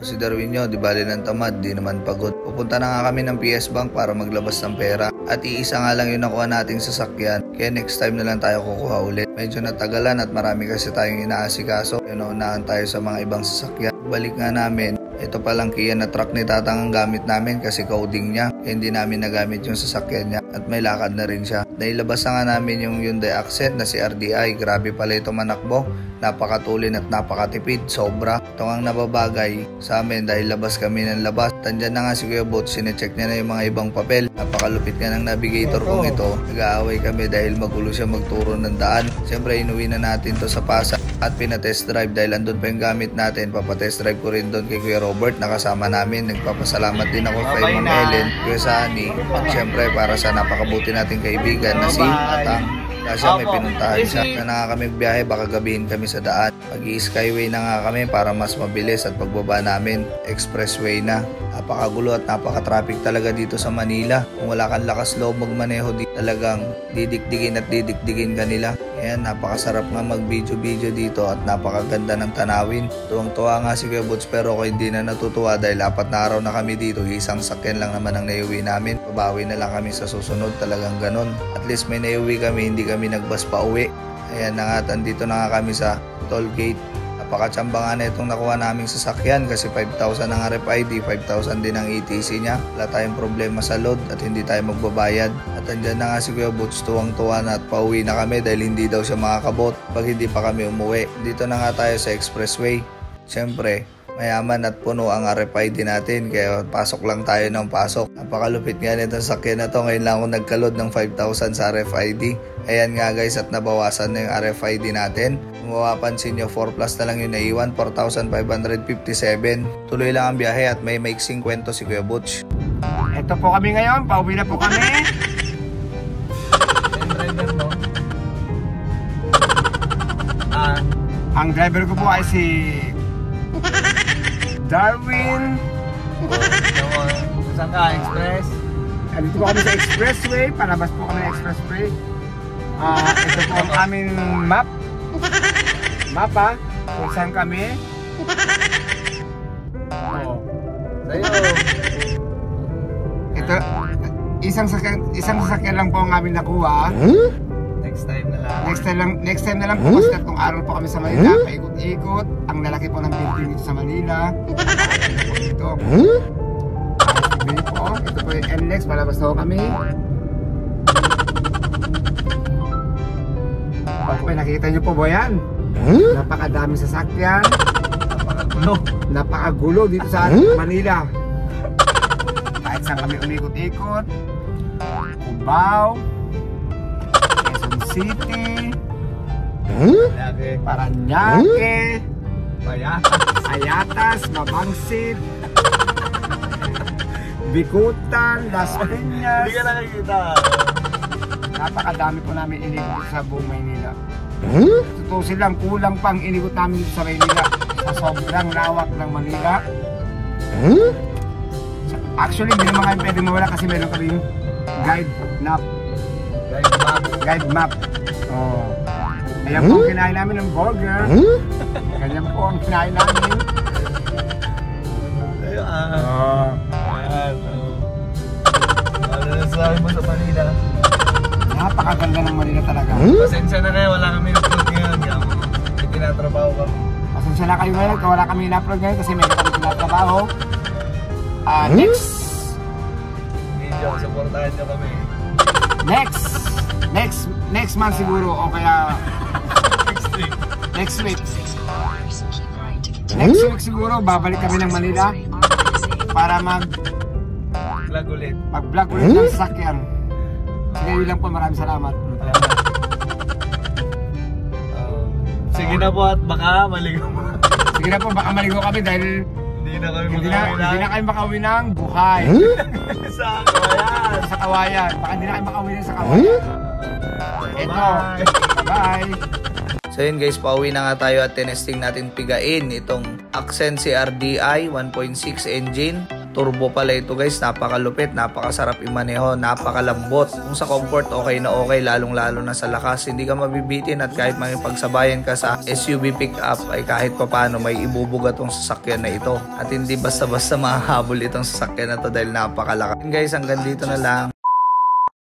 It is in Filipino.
Si Darwin nyo, di bali ng tamad, di naman pagod. Pupunta na nga kami ng PS Bank para maglabas ng pera. At iisa nga lang yung nakuha nating sasakyan. Kaya next time na lang tayo kukuha ulit. Medyo natagalan at marami kasi tayong inaasikaso. Inuunahan tayo sa mga ibang sasakyan. Balik nga namin. Ito palang Kia na truck ni Tatang ang gamit namin kasi coding niya. Kaya hindi namin nagamit yung sasakyan niya at may lakad na rin siya. Nailabas na nga namin yung Hyundai Accent na si RDI. Grabe pala ito manakbo. Napakatulin at napakatipid. Sobra. Ito ang nababagay sa amin dahil labas kami ng labas. Tandyan na nga si Kuya Bot. Sinecheck niya na yung mga ibang papel. Napakalupit nga ng navigator kong ito. Nag-aaway kami dahil magulo siya magturo ng daan. Siyempre inuwi na natin to sa Pasay at pinatest drive dahil andun pa yung gamit natin. Papatest drive ko rin doon kay Kuya Robert nakasama namin. Nagpapasalamat din ako kay Ma'am Ellen, Kuya Sani, at siyempre para sa napakabuti nating kaibigan na si Tatang. Kasi may pinuntahan siya na nakakami biyahe, baka gabihin kami sa daan. Pag-i-skyway na nga kami para mas mabilis at pagbaba namin, expressway na. Napakagulo at napaka-traffic talaga dito sa Manila. Kung wala kang lakas loob magmaneho dito, talagang didikdigin at didikdigin ka nila. Ayan, napakasarap nga mag-video dito at napakaganda ng tanawin. Tuwang-tuwa nga si Kuya Boots pero ako hindi na natutuwa dahil 4 na araw na kami dito. Isang sakyan lang naman ang naiuwi namin. Babawi na lang kami sa susunod, talagang ganon. At least may naiuwi kami, hindi kami nagbas pa uwi. Ayan na nga, dito na nga kami sa toll gate. Napakatsamba nga na itong nakuha naming sasakyan kasi 5,000 ang RFID, 5,000 din ang ETC niya. Wala tayong problema sa load at hindi tayo magbabayad. At andyan na nga si Kuya Boots, tuwang-tuwa na at pauwi na kami dahil hindi daw siya makakabot pag hindi pa kami umuwi. Dito na nga tayo sa expressway. Siyempre, mayaman at puno ang RFID natin kaya pasok lang tayo ng pasok. Napakalupit nga nito sa sakyan na to. Ngayon lang ako nagkalod ng 5,000 sa RFID. Ayan nga guys at nabawasan na yung RFID natin. Kung mapapansin nyo 4 plus na lang yung naiwan, 4,557. Tuloy lang ang biyahe at may maiksing kwento si Kuya Butch. Ito po kami ngayon, pauwi na po kami. Ang driver ko po ay si Darwin. Saan ka? Express? Dito po kami sa expressway. Palabas po kami ng expressway. Ito po ang aming map. Mapa. Kung saan kami. Sa'yo. Ito. Isang sasakyan lang po ang aming nakuha. Next time na lang. Next time na lang po kasi tatlong araw po kami sa Manila. Paikot-ikot. Ang lalaki po ng building dito sa Manila. Ito. Ito po yung NLEX. Palabas na po kami. Okay, nakikita nyo po ba yan? Napakadaming sasakyan. Napakagulo dito sa Manila. Kahit saan kami umikot-ikot. Cubao, Quezon City, Paranaque, Ayatas, Mabangsit, Bikutan, Las Piñas. Hindi ka nakikita. Napakadami po namin inikot sa buong Maynila. Tutusin lang, kulang pang inikot namin dito sa Maynila. Sa sobrang lawak ng Manila. Actually, hindi naman kayo pwede mawala kasi meron kaming guide map. Oh. Ayan po ang kinain namin ng burger. Ganyan po ang kinain namin. Ano na sabi mo sa Manila? Napakaganda ng Manila talaga. Pasensya na kayo, wala kami upload ngayon. May tinatrabaho kami. Pasensya na kayo ngayon kung wala kami in-upload ngayon kasi meron kami tinatrabaho. Next video, supportahan nyo kami. Next month siguro o kaya next week siguro babalik kami ng Manila para mag-vlog ulit ng sasakyan. Sige, yun lang po, maraming salamat. Sige na po at baka maligo. Sige na po, baka maligo kami dahil hindi na kayo makauwi ng buhay. Sa Kawayan. Baka hindi na kayo makauwi ng sa Kawayan. Ito. Bye. So yun guys, pauwi na nga tayo at tinesting natin pigain itong Accent CRDI 1.6 engine. Turbo pala ito guys, napakalupit, napakasarap imaneho, napakalambot. Kung sa comfort okay na okay, lalong lalo na sa lakas, hindi ka mabibitin at kahit makipagsabayan ka sa SUV pickup ay kahit papano may ibubuga tong sasakyan na ito. At hindi basta-basta mahahabol itong sasakyan na to dahil napakalakas. Guys, hanggang dito na lang.